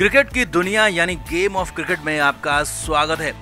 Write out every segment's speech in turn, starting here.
Cricket की दुनिया यानी गेम ऑफ क्रिकेट में आपका स्वागत है।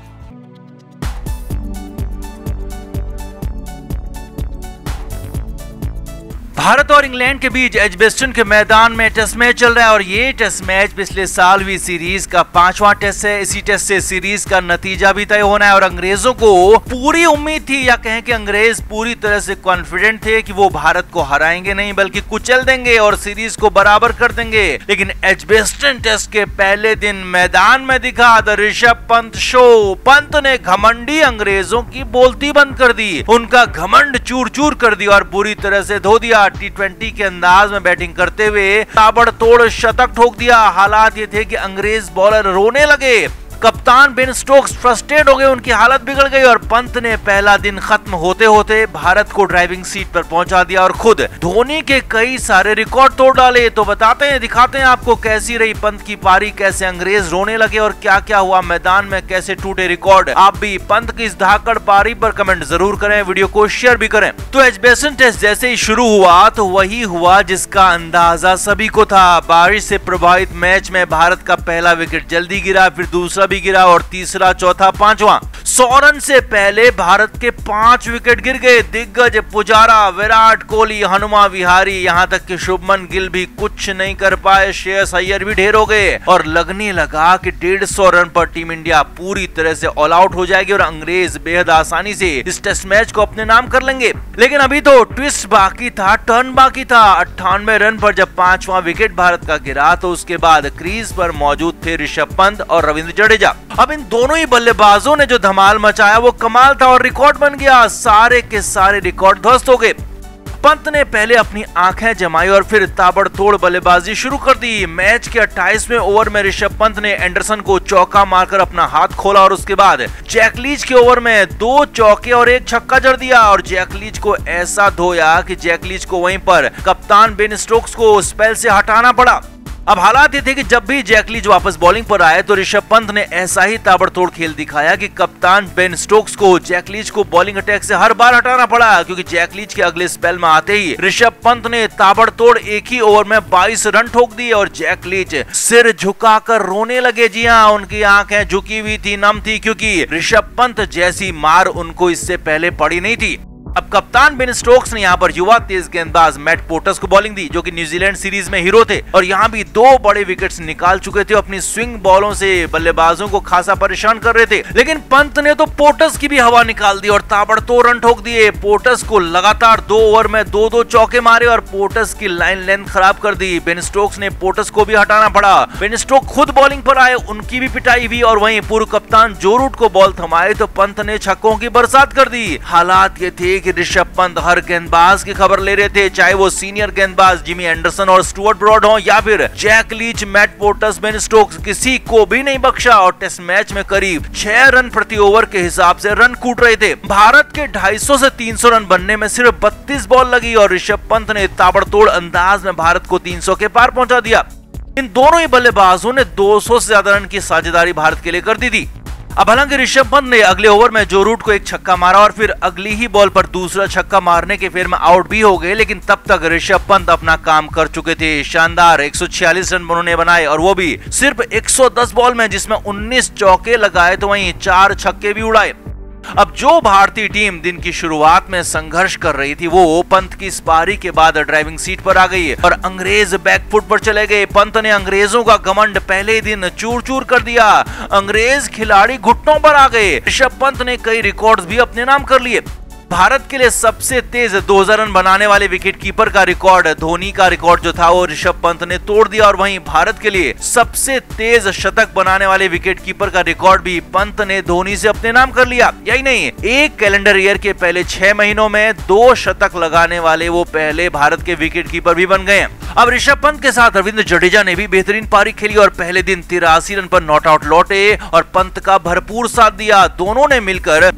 भारत और इंग्लैंड के बीच एजबेस्टन के मैदान में टेस्ट मैच चल रहा है और ये टेस्ट मैच पिछले साल हुई सीरीज का 5वां टेस्ट है। इसी टेस्ट से सीरीज का नतीजा भी तय होना है और अंग्रेजों को पूरी उम्मीद थी, या कहें कि अंग्रेज पूरी तरह से कॉन्फिडेंट थे कि वो भारत को हराएंगे नहीं बल्कि कुचल देंगे और सीरीज को बराबर कर देंगे। लेकिन एजबेस्टन टेस्ट के पहले दिन मैदान में दिखा द ऋषभ पंत शो। पंत ने घमंडी अंग्रेजों की बोलती बंद कर दी, उनका घमंड चूर चूर कर दिया और बुरी तरह से धो दिया। T20 के अंदाज में बैटिंग करते हुए ताबड़तोड़ शतक ठोक दिया। हालात ये थे कि अंग्रेज बॉलर रोने लगे, कप्तान बेन स्टोक्स फ्रस्ट्रेट हो गए, उनकी हालत बिगड़ गई और पंत ने पहला दिन खत्म होते होते भारत को ड्राइविंग सीट पर पहुंचा दिया और खुद धोनी के कई सारे रिकॉर्ड तोड़ डाले। तो बताते हैं, दिखाते हैं आपको कैसी रही पंत की पारी, कैसे अंग्रेज रोने लगे और क्या क्या हुआ मैदान में, कैसे टूटे रिकॉर्ड। आप भी पंत की इस धाकड़ पारी पर कमेंट जरूर करें, वीडियो को शेयर भी करें। तो एजबेस्टन टेस्ट जैसे ही शुरू हुआ तो वही हुआ जिसका अंदाजा सभी को था। बारिश से प्रभावित मैच में भारत का पहला विकेट जल्दी गिरा, फिर दूसरा भी गिरा और तीसरा, चौथा, पांचवा। 100 रन से पहले भारत के 5 विकेट गिर गए। दिग्गज पुजारा, विराट कोहली, हनुमा विहारी, यहां तक कि शुभमन गिल भी कुछ नहीं कर पाए। श्रेयस अय्यर भी ढेर हो गए और लगने लगा कि 150 रन पर टीम इंडिया पूरी तरह से ऑल आउट हो जाएगी और अंग्रेज बेहद आसानी से इस टेस्ट मैच को अपने नाम कर लेंगे। लेकिन अभी तो ट्विस्ट बाकी था, टर्न बाकी था। 98 रन पर जब 5वां विकेट भारत का गिरा तो उसके बाद क्रीज पर मौजूद थे ऋषभ पंत और रविंद्र जडेजा। अब इन दोनों ही बल्लेबाजों ने जो धमाल मचाया वो कमाल था और रिकॉर्ड बन गया। सारे के सारे रिकॉर्ड ध्वस्त हो गए। पंत ने पहले अपनी आंखें जमाई और फिर ताबड़तोड़ बल्लेबाजी शुरू कर दी। मैच के 28वें ओवर में ऋषभ पंत ने एंडरसन को चौका मारकर अपना हाथ खोला और उसके बाद जैक लीच के ओवर में 2 चौके और 1 छक्का जड़ दिया और जैक लीच को ऐसा धोया कि जैक लीच को वहीं पर कप्तान बेन स्टोक्स को स्पेल से हटाना पड़ा। अब हालात ये थे कि जब भी जैक लीच वापस बॉलिंग पर आए तो ऋषभ पंत ने ऐसा ही ताबड़तोड़ खेल दिखाया कि कप्तान बेन स्टोक्स को जैक लीच को बॉलिंग अटैक से हर बार हटाना पड़ा, क्योंकि जैक लीच के अगले स्पेल में आते ही ऋषभ पंत ने ताबड़तोड़ एक ही ओवर में 22 रन ठोक दिए और जैक लीच सिर झुकाकर रोने लगे। जी हाँ, उनकी आंखें झुकी हुई थी, नम थी, क्योंकि ऋषभ पंत जैसी मार उनको इससे पहले पड़ी नहीं थी। अब कप्तान बेन स्टोक्स ने यहाँ पर युवा तेज गेंदबाज मैट पोर्टस को बॉलिंग दी, जो कि न्यूजीलैंड सीरीज में हीरो थे और यहाँ भी 2 बड़े विकेट्स निकाल चुके थे। अपनी स्विंग बॉलों से बल्लेबाजों को खासा परेशान कर रहे थे। लेकिन पंत ने तो पोर्टस की भी हवा निकाल दी और ताबड़तोड़ रन ठोक दिए। पोर्टस को लगातार 2 ओवर में 2-2 चौके मारे और पोर्टस की लाइन लेंथ खराब कर दी। बेन स्टोक्स ने पोर्टस को भी हटाना पड़ा। बेन स्टोक्स खुद बॉलिंग पर आए, उनकी भी पिटाई हुई और वहीं पूर्व कप्तान जो रूट को बॉल थमाए तो पंत ने छक्कों की बरसात कर दी। हालात ये थे कि ऋषभ पंत हर गेंदबाज की खबर ले रहे थे, चाहे वो सीनियर गेंदबाज जिमी एंडरसन और स्टुअर्ट ब्रॉड हो या फिर Jack Leach, Matt Potts, Ben Stokes, किसी को भी नहीं बख्शा और टेस्ट मैच में करीब 6 रन प्रति ओवर के हिसाब से रन कूट रहे थे। भारत के 250 से 300 रन बनने में सिर्फ 32 बॉल लगी और ऋषभ पंत ने ताबड़तोड़ अंदाज में भारत को 300 के पार पहुंचा दिया। इन दोनों ही बल्लेबाजों ने 200 से ज्यादा रन की साझेदारी भारत के लिए कर दी थी। अब हालांकि ऋषभ पंत ने अगले ओवर में जो रूट को 1 छक्का मारा और फिर अगली ही बॉल पर दूसरा छक्का मारने के फेर में आउट भी हो गए, लेकिन तब तक ऋषभ पंत अपना काम कर चुके थे। शानदार 146 रन उन्होंने बनाए और वो भी सिर्फ 110 बॉल में, जिसमें 19 चौके लगाए तो वहीं 4 छक्के भी उड़ाए। अब जो भारतीय टीम दिन की शुरुआत में संघर्ष कर रही थी वो पंत की इस पारी के बाद ड्राइविंग सीट पर आ गई और अंग्रेज बैकफुट पर चले गए। पंत ने अंग्रेजों का घमंड पहले ही दिन चूर चूर कर दिया। अंग्रेज खिलाड़ी घुटनों पर आ गए। ऋषभ पंत ने कई रिकॉर्ड्स भी अपने नाम कर लिए। भारत के लिए सबसे तेज 2000 रन बनाने वाले विकेटकीपर का रिकॉर्ड, धोनी का रिकॉर्ड जो था वो ऋषभ पंत ने तोड़ दिया और वहीं भारत के लिए सबसे तेज शतक बनाने वाले विकेटकीपर का रिकॉर्ड भी पंत ने धोनी से अपने नाम कर लिया। यही नहीं, एक कैलेंडर ईयर के पहले 6 महीनों में 2 शतक लगाने वाले वो पहले भारत के विकेटकीपर भी बन गए। अब ऋषभ पंत के साथ रविंद्र जडेजा ने भी बेहतरीन पारी खेली और पहले दिन 83 रन पर नॉट आउट लौटे और पंत का भरपूर साथ दिया। दोनों ने मिलकर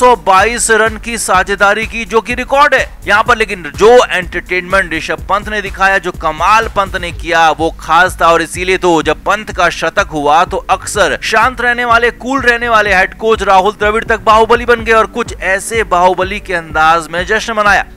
222 रन की साझेदारी की, जो कि रिकॉर्ड है यहाँ पर। लेकिन जो एंटरटेनमेंट ऋषभ पंत ने दिखाया, जो कमाल पंत ने किया, वो खास था और इसीलिए तो जब पंत का शतक हुआ तो अक्सर शांत रहने वाले, कूल रहने वाले हेड कोच राहुल द्रविड़ तक बाहुबली बन गए और कुछ ऐसे बाहुबली के अंदाज में जश्न मनाया।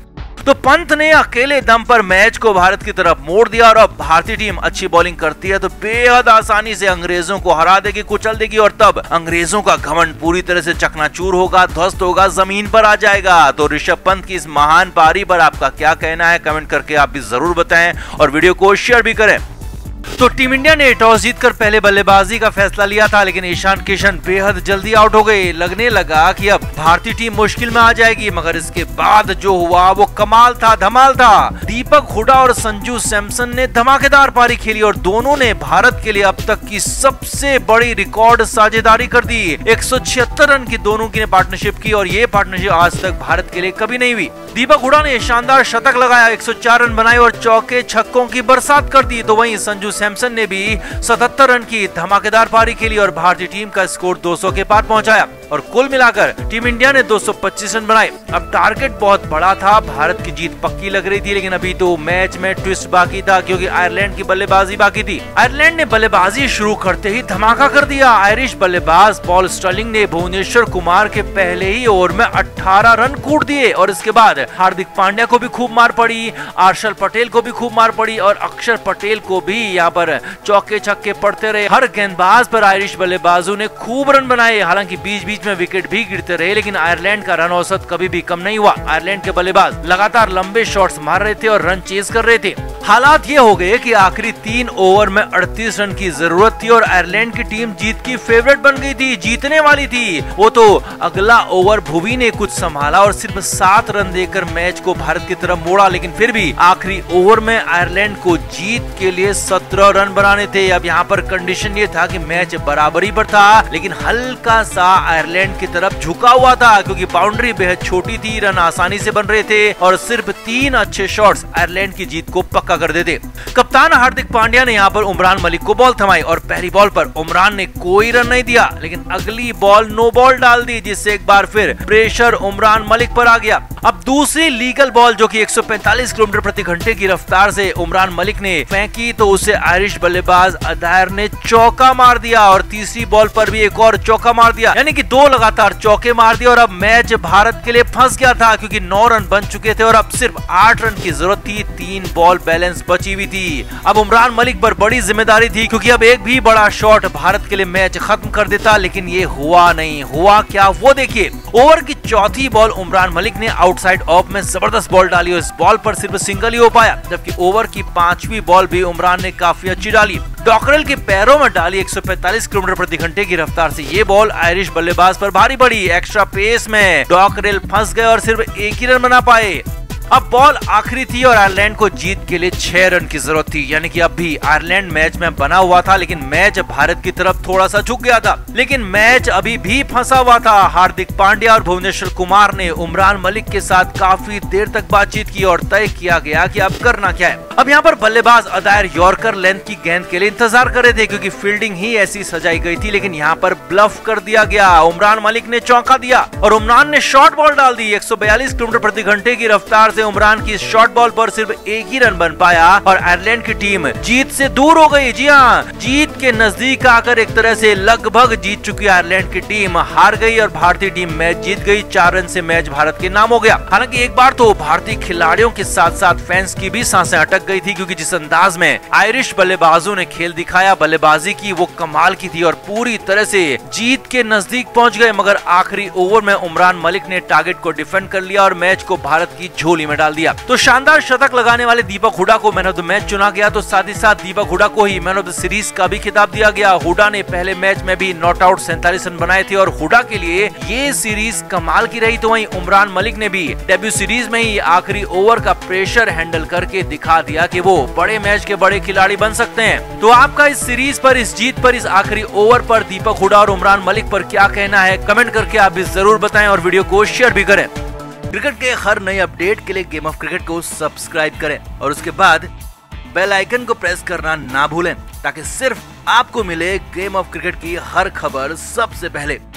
तो पंत ने अकेले दम पर मैच को भारत की तरफ मोड़ दिया और अब भारतीय टीम अच्छी बॉलिंग करती है तो बेहद आसानी से अंग्रेजों को हरा देगी, कुचल देगी और तब अंग्रेजों का घमंड पूरी तरह से चकनाचूर होगा, ध्वस्त होगा, जमीन पर आ जाएगा। तो ऋषभ पंत की इस महान पारी पर आपका क्या कहना है, कमेंट करके आप भी जरूर बताएं और वीडियो को शेयर भी करें। तो टीम इंडिया ने टॉस जीतकर पहले बल्लेबाजी का फैसला लिया था, लेकिन ईशान किशन बेहद जल्दी आउट हो गए। लगने लगा कि अब भारतीय टीम मुश्किल में आ जाएगी, मगर इसके बाद जो हुआ वो कमाल था, धमाल था। दीपक हुडा और संजू सैमसन ने धमाकेदार पारी खेली और दोनों ने भारत के लिए अब तक की सबसे बड़ी रिकॉर्ड साझेदारी कर दी। 176 रन की दोनों की ने पार्टनरशिप की और ये पार्टनरशिप आज तक भारत के लिए कभी नहीं हुई। दीपक हुडा ने शानदार शतक लगाया, 104 रन बनाए और चौके छक्कों की बरसात कर दी। तो वहीं संजू सैमसन ने भी 77 रन की धमाकेदार पारी खेली और भारतीय टीम का स्कोर 200 के पार पहुंचाया और कुल मिलाकर टीम इंडिया ने 225 रन बनाए। अब टारगेट बहुत बड़ा था, भारत की जीत पक्की लग रही थी, लेकिन अभी तो मैच में ट्विस्ट बाकी था क्योंकि आयरलैंड की बल्लेबाजी बाकी थी। आयरलैंड ने बल्लेबाजी शुरू करते ही धमाका कर दिया। आयरिश बल्लेबाज पॉल स्टर्लिंग ने भुवनेश्वर कुमार के पहले ही ओवर में 18 रन कूट दिए और इसके बाद हार्दिक पांड्या को भी खूब मार पड़ी, हर्षल पटेल को भी खूब मार पड़ी और अक्षर पटेल को भी यहाँ पर चौके छक्के पड़ते रहे। हर गेंदबाज पर आयरिश बल्लेबाजों ने खूब रन बनाए, हालांकि बीच बीच में विकेट भी गिरते रहे, लेकिन आयरलैंड का रन औसत कभी भी कम नहीं हुआ। आयरलैंड के बल्लेबाज लगातार लंबे शॉट्स मार रहे थे और रन चेज कर रहे थे। हालात ये हो गए कि आखिरी 3 ओवर में 38 रन की जरूरत थी और आयरलैंड की टीम जीत की फेवरेट बन गई थी, जीतने वाली थी। वो तो अगला ओवर भुवी ने कुछ संभाला और सिर्फ 7 रन देकर मैच को भारत की तरफ मोड़ा, लेकिन फिर भी आखिरी ओवर में आयरलैंड को जीत के लिए 17 रन बनाने थे। अब यहाँ पर कंडीशन ये था कि मैच बराबरी पर था, लेकिन हल्का सा आयरलैंड की तरफ झुका हुआ था क्योंकि बाउंड्री बेहद छोटी थी, रन आसानी से बन रहे थे और सिर्फ 3 अच्छे शॉट्स आयरलैंड की जीत को पक्का कर देते। कप्तान हार्दिक पांड्या ने यहाँ पर उमरान मलिक को बॉल थमाई और पहली बॉल पर उमरान ने कोई रन नहीं दिया, लेकिन अगली बॉल नो बॉल डाल दी, जिससे एक बार फिर प्रेशर उमरान मलिक पर आ गया। अब दूसरी लीगल बॉल जो कि 145 किलोमीटर प्रति घंटे की रफ्तार से उमरान मलिक ने फेंकी तो उसे आयरिश बल्लेबाज अदायर ने चौका मार दिया और तीसरी बॉल पर भी एक और चौका मार दिया, यानी कि 2 लगातार चौके मार दिए और अब मैच भारत के लिए फंस गया था क्योंकि 9 रन बन चुके थे और अब सिर्फ 8 रन की जरूरत थी, 3 बॉल बैलेंस बची हुई थी। अब उमरान मलिक पर बड़ी जिम्मेदारी थी क्योंकि अब एक भी बड़ा शॉट भारत के लिए मैच खत्म कर देता, लेकिन ये हुआ नहीं। हुआ क्या वो देखिए। ओवर की चौथी बॉल उमरान मलिक ने आउटसाइड ऑफ में जबरदस्त बॉल डाली और इस बॉल पर सिर्फ सिंगल ही हो पाया, जबकि ओवर की 5वीं बॉल भी उमरान ने काफी अच्छी डाली। डॉकरेल के पैरों में डाली 145 किलोमीटर प्रति घंटे की रफ्तार से ये बॉल आयरिश बल्लेबाज पर भारी पड़ी। एक्स्ट्रा पेस में डॉकरेल फंस गए और सिर्फ एक ही रन बना पाए। अब बॉल आखिरी थी और आयरलैंड को जीत के लिए 6 रन की जरूरत थी, यानी कि अब भी आयरलैंड मैच में बना हुआ था, लेकिन मैच भारत की तरफ थोड़ा सा झुक गया था, लेकिन मैच अभी भी फंसा हुआ था। हार्दिक पांड्या और भुवनेश्वर कुमार ने उमरान मलिक के साथ काफी देर तक बातचीत की और तय किया गया कि अब करना क्या है। अब यहाँ पर बल्लेबाज अदायर यॉर्कर लेंथ की गेंद के लिए इंतजार कर रहे थे क्योंकि फील्डिंग ही ऐसी सजाई गई थी, लेकिन यहाँ पर ब्लफ कर दिया गया। उमरान मलिक ने चौका दिया और उमरान ने शॉर्ट बॉल डाल दी। 142 किलोमीटर प्रति घंटे की रफ्तार से उमरान की शॉर्ट बॉल पर सिर्फ एक ही रन बन पाया और आयरलैंड की टीम जीत से दूर हो गई। जी हाँ, जीत के नजदीक आकर एक तरह से लगभग जीत चुकी आयरलैंड की टीम हार गई और भारतीय टीम मैच जीत गई। 4 रन से मैच भारत के नाम हो गया। हालांकि एक बार तो भारतीय खिलाड़ियों के साथ साथ फैंस की भी सांसें अटक गई थी क्योंकि जिस अंदाज में आयरिश बल्लेबाजों ने खेल दिखाया, बल्लेबाजी की, वो कमाल की थी और पूरी तरह से जीत के नजदीक पहुंच गए। मगर आखिरी ओवर में उमरान मलिक ने टारगेट को डिफेंड कर लिया और मैच को भारत की झोली में डाल दिया। तो शानदार शतक लगाने वाले दीपक हुडा को मैन ऑफ द मैच चुना गया, तो साथ ही साथ दीपक हुडा को ही मैन ऑफ द सीरीज का भी खिताब दिया गया। हुडा ने पहले मैच में भी नॉट आउट 47 रन बनाए थे और हुडा के लिए ये सीरीज कमाल की रही। तो वहीं उमरान मलिक ने भी डेब्यू सीरीज में ही आखिरी ओवर का प्रेशर हैंडल करके दिखा दिया कि वो बड़े मैच के बड़े खिलाड़ी बन सकते हैं। तो आपका इस सीरीज पर, इस जीत पर, इस आखिरी ओवर पर दीपक हुडा और उमरान मलिक पर क्या कहना है, कमेंट करके आप भी जरूर बताएं और वीडियो को शेयर भी करें। क्रिकेट के हर नए अपडेट के लिए गेम ऑफ क्रिकेट को सब्सक्राइब करें और उसके बाद बेल आइकन को प्रेस करना ना भूलें ताकि सिर्फ आपको मिले गेम ऑफ क्रिकेट की हर खबर सबसे पहले।